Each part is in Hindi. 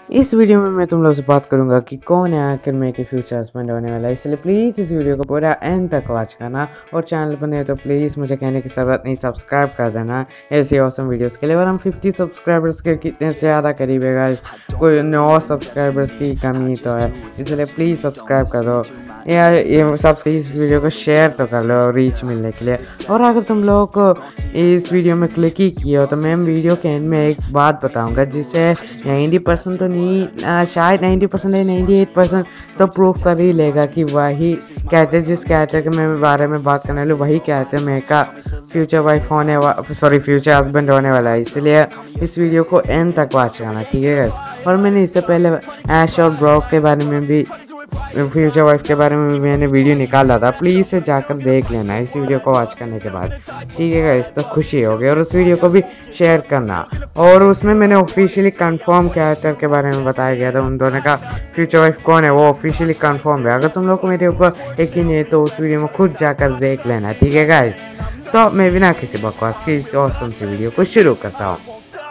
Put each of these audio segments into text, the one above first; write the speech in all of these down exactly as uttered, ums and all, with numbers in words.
इस वीडियो में मैं तुम लोग से बात करूंगा कि कौन है आखिर में के फ्यूचर हस्बैंड होने वाला है। इसलिए प्लीज़ इस वीडियो को पूरा एंड तक वॉच करना और चैनल पर नहीं तो प्लीज़ मुझे कहने की ज़रूरत नहीं, सब्सक्राइब कर देना ऐसी ऑसम वीडियोस के लिए। और हम पचास सब्सक्राइबर्स के कितने से ज़्यादा करीब है गाइस, कोई नौ सब्सक्राइबर्स की कमी तो है, इसलिए प्लीज़ सब्सक्राइब कर दो यार। ये सब इस वीडियो को शेयर तो कर लो रीच मिलने के लिए। और अगर तुम लोग को इस वीडियो में क्लिक ही किया हो तो मैं वीडियो के एंड में एक बात बताऊंगा जिससे नब्बे परसेंट तो नहीं आ, शायद नब्बे परसेंट या अट्ठानवे परसेंट तो प्रूफ कर ही लेगा कि वही कैरेक्टर जिस कैरेक्टर के मैं बारे में बात करने लूँ वही कैरेक्टर मेरे का फ्यूचर वाइफ होने वाला सॉरी फ्यूचर हस्बैंड होने वाला है। इसलिए इस वीडियो को एंड तक वॉच करना, ठीक है गाइस। और मैंने इससे पहले ऐश और ब्रॉक के बारे में भी, फ्यूचर वाइफ के बारे में भी मैंने वीडियो निकाला था, प्लीज़ से जाकर देख लेना इस वीडियो को वॉच करने के बाद, ठीक है गाइस। तो खुशी होगी और उस वीडियो को भी शेयर करना। और उसमें मैंने ऑफिशियली कंफर्म कैरेक्टर के बारे में बताया गया था, उन दोनों का फ्यूचर वाइफ कौन है वो ऑफिशियली कंफर्म है। अगर तुम लोग को मेरे ऊपर यकीन है तो उस वीडियो में खुद जाकर देख लेना, ठीक है गाइस। तो मैं बिना किसी बकवास की इस ऑसम सी वीडियो को शुरू करता हूँ।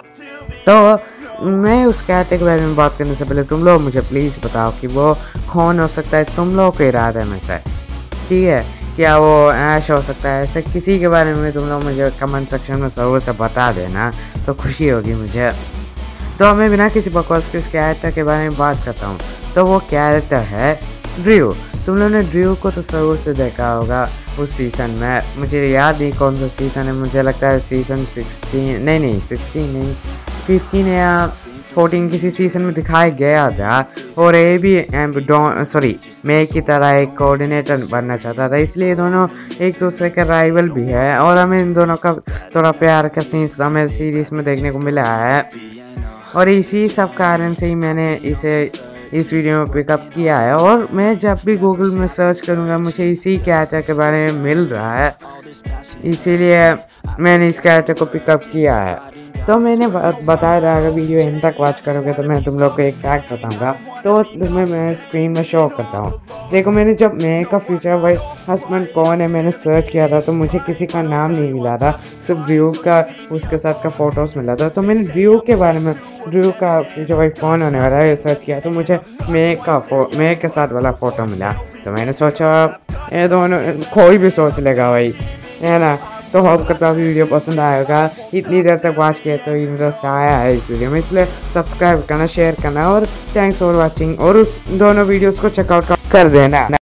तो मैं उस कैरेक्टर के बारे में बात करने से पहले तुम लोग मुझे प्लीज़ बताओ कि वो कौन हो सकता है तुम लोग के इरादे में से, ठीक है। क्या वो ऐश हो सकता है, ऐसे किसी के बारे में तुम लोग मुझे कमेंट सेक्शन में ज़रूर से बता देना, तो खुशी होगी मुझे। तो मैं बिना किसी बकवास के उस कैरेक्टर के बारे में बात करता हूँ। तो वो कैरेक्टर है ड्रू। तुम लोगों ने ड्रू को तो ज़रूर से देखा होगा उस सीज़न में, मुझे याद नहीं कौन सा सीज़न है, मुझे लगता है सीज़न सिक्सटीन नहीं नहीं सिक्सटीन नहीं फिफ्टीन या फोर्टीन किसी सीज़न में दिखाया गया था। और ये भी सॉरी मैं की तरह एक कोऑर्डिनेटर बनना चाहता था, इसलिए दोनों एक दूसरे के राइवल भी है। और हमें इन दोनों का थोड़ा प्यार का सीन हमें सीरीज़ में देखने को मिला है और इसी सब कारण से ही मैंने इसे इस वीडियो में पिकअप किया है। और मैं जब भी गूगल में सर्च करूँगा मुझे इसी कैरेक्टर के बारे में मिल रहा है, इसीलिए मैंने इस कैरेक्टर को पिकअप किया है। तो मैंने बताया था अगर वीडियो एंड तक वॉच करोगे तो मैं तुम लोग को एक फैक्ट बताऊंगा, तो तुम्हें मैं स्क्रीन में शो करता हूँ। देखो मैंने जब मैं का फ्यूचर वाइफ हस्बैंड कौन है मैंने सर्च किया था तो मुझे किसी का नाम नहीं मिला था, सिर्फ ड्रू का उसके साथ का फ़ोटोज़ मिला था। तो मैंने ड्रू के बारे में ड्रू का फ्यूचर वाइफ कौन होने वाला है सर्च किया तो मुझे मे का फो मे के साथ वाला फ़ोटो मिला। तो मैंने सोचा ये दोनों कोई भी सोच लेगा भाई, है ना। तो होप करता हूँ वीडियो पसंद आएगा, इतनी देर तक वॉच किया तो इंटरेस्ट आया है इस वीडियो में, इसलिए सब्सक्राइब करना, शेयर करना और थैंक्स फॉर वाचिंग। और उस दोनों वीडियोस को चेकआउट कर देना।